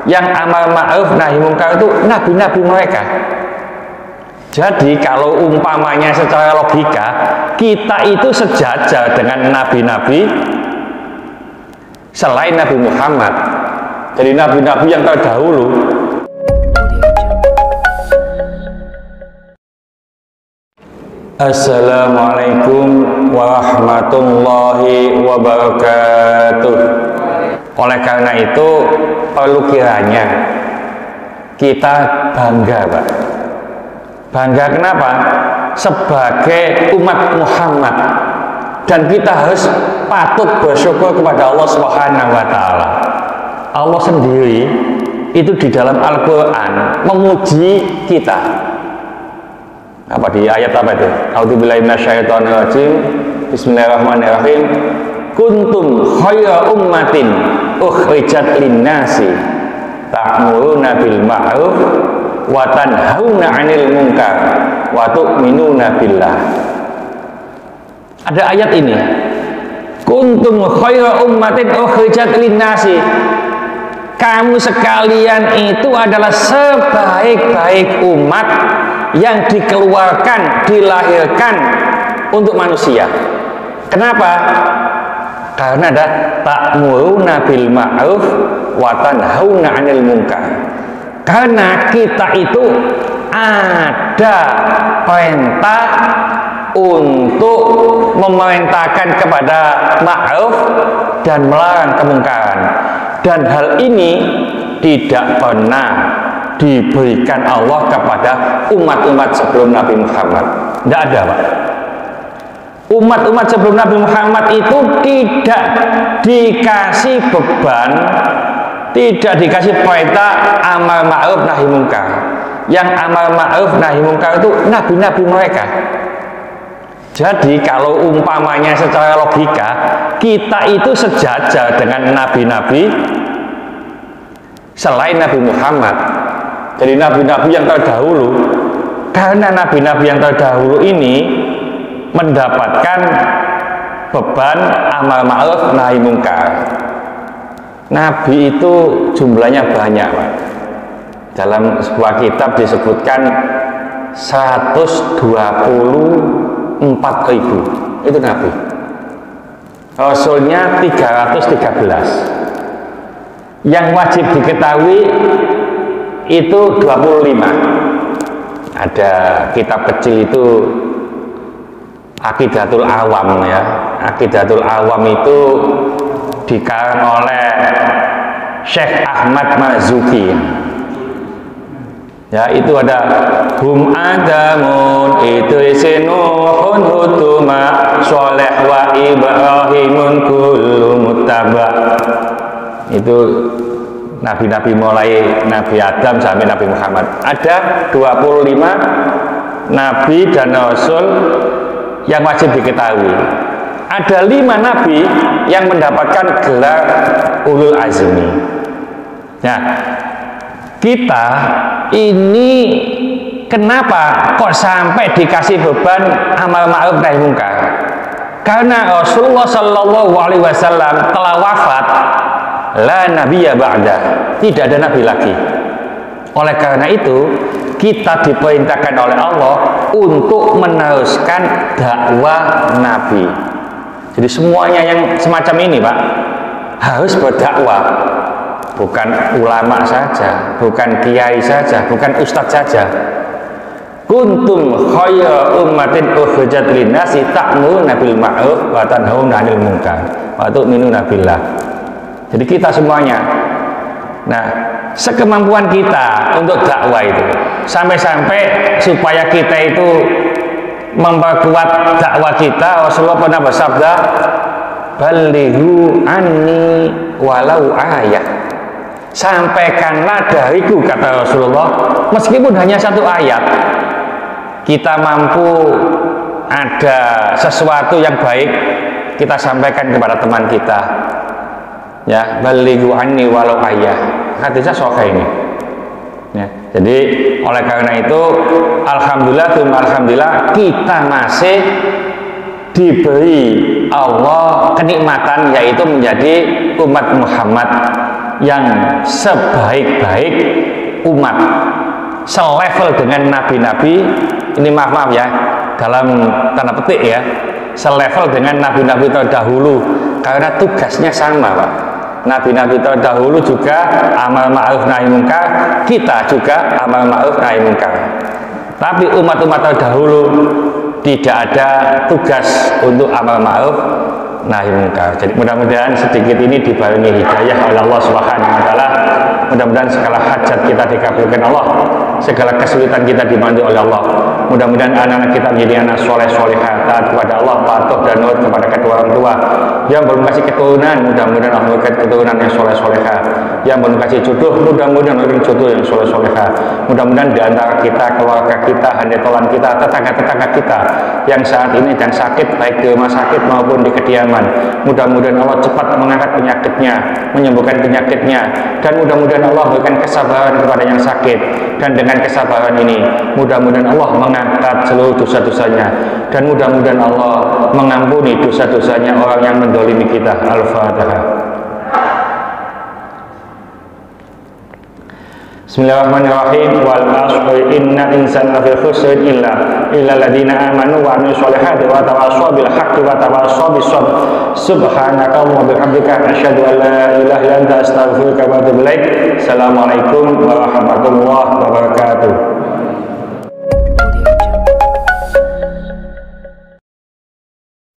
yang amar ma'ruf nahi munkar itu nabi-nabi mereka. Jadi kalau umpamanya secara logika kita itu sejajar dengan nabi-nabi selain Nabi Muhammad. Jadi nabi-nabi yang terdahulu. Assalamualaikum warahmatullahi wabarakatuh. Oleh karena itu perlu kiranya kita bangga, Pak. Bangga kenapa? Sebagai umat Muhammad, dan kita harus patut bersyukur kepada Allah Subhanahu wa Ta'ala. Allah sendiri itu di dalam Al-Quran memuji kita. Apa di ayat apa itu? A'udzubillahi minasyaitonirrajim. Bismillahirrahmanirrahim. Kuntum khayra ummatin ukhrijat linnasi ta'muruna bil ma'ruf wa tanhauna 'anil munkar wa tu'minuna billah. Ada ayat ini. Kuntum khayra ummatin ukhrijat linnasi. Kamu sekalian itu adalah sebaik-baik umat yang dikeluarkan, dilahirkan untuk manusia. Kenapa? Karena ada ta'muruna bil ma'ruf wa tanhauna 'anil munkar. Karena kita itu ada perintah untuk memerintahkan kepada ma'ruf dan melarang kemungkaran. Dan hal ini tidak pernah diberikan Allah kepada umat-umat sebelum Nabi Muhammad. Tidak ada, Pak. Umat-umat sebelum Nabi Muhammad itu tidak dikasih beban, tidak dikasih perintah amar ma'ruf nahi munkar. Yang amar ma'ruf nahi munkar itu nabi-nabi mereka. Jadi kalau umpamanya secara logika kita itu sejajar dengan nabi-nabi selain Nabi Muhammad. Jadi nabi-nabi yang terdahulu, karena nabi-nabi yang terdahulu ini mendapatkan beban amar ma'ruf nahi munkar. Nabi itu jumlahnya banyak, Pak. Dalam sebuah kitab disebutkan 124.000 itu nabi. Rasulnya 313. Yang wajib diketahui itu 25. Ada kitab kecil itu Aqidatul Awam, ya. Aqidatul Awam itu dikarang oleh Syekh Ahmad Marzuki. Ya, itu ada hum adamun idrisin nuhun hutuma sholeh wa ibrahimun kullu muttaba. Itu nabi-nabi mulai Nabi Adam sampai Nabi Muhammad. Ada 25 nabi dan rasul yang wajib diketahui. Ada 5 nabi yang mendapatkan gelar ulul azmi. Nah, kita ini kenapa kok sampai dikasih beban amar ma'ruf nahi munkar? Karena Rasulullah Shallallahu Alaihi Wasallam telah wafat, la nabiyya ba'da, tidak ada nabi lagi. Oleh karena itu kita diperintahkan oleh Allah untuk meneruskan dakwah Nabi. Jadi semuanya yang semacam ini, Pak, harus berdakwah. Bukan ulama saja, bukan kiai saja, bukan ustadz saja. Kuntum khayra ummatin ukhrijat linnasi ta'muruna bil ma'ruf wa tanhauna 'anil munkar wa tu'minuna billah. Jadi kita semuanya, nah, sekemampuan kita untuk dakwah itu, sampai-sampai supaya kita itu memperkuat dakwah kita, Rasulullah pernah bersabda, balighu anni walau ayat. Sampaikanlah dariku, kata Rasulullah, meskipun hanya 1 ayat. Kita mampu ada sesuatu yang baik, kita sampaikan kepada teman kita. Ya, balighu anni walau ayat. Hadisnya sahih ini. Ya, jadi oleh karena itu alhamdulillah kita masih diberi Allah kenikmatan, yaitu menjadi umat Muhammad yang sebaik-baik umat, selevel dengan nabi-nabi. Ini maaf ya, dalam tanda petik ya, selevel dengan nabi-nabi terdahulu, karena tugasnya sama Pak. Nabi-nabi terdahulu juga amal ma'ruf nahi munkar, kita juga amal ma'ruf nahi munkar. Tapi umat-umat terdahulu tidak ada tugas untuk amal ma'ruf nahi munkar. Jadi mudah-mudahan sedikit ini dibarengi hidayah oleh Allah Subhanahu wa taala. Mudah-mudahan segala hajat kita dikabulkan Allah, segala kesulitan kita dibantu oleh Allah. Mudah-mudahan anak-anak kita menjadi anak soleh solehah, taat kepada Allah, patuh dan nurut kepada kedua orang tua. Yang belum kasih keturunan, mudah-mudahan Allah memberikan keturunan yang soleh solehah. Yang belum kasih jodoh, mudah-mudahan memberikan jodoh yang soleh solehah. Mudah-mudahan di antara kita, keluarga kita, handetolan kita, tetangga-tetangga kita yang saat ini dan sakit, baik di rumah sakit maupun di kediaman, mudah-mudahan Allah cepat mengangkat penyakitnya, menyembuhkan penyakitnya, dan mudah-mudahan Allah berikan kesabaran kepada yang sakit. Dan dengan kesabaran ini mudah-mudahan Allah mengangkat seluruh dosa-dosanya, dan mudah-mudahan Allah mengampuni dosa-dosanya orang yang mendolimi kita. Al-Fatihah. Bismillahirrahmanirrahim. Wal asri inna insana lafi khusrin illa alladziina aamanu wa 'amilus sholihati wa tawassaw bil haqqi wa tawassaw bis sabr. Subhanaka wa bihamdika asyhadu an la ilaha illa anta astaghfiruka wa atubu ilaik. Assalamualaikum warahmatullahi wabarakatuh.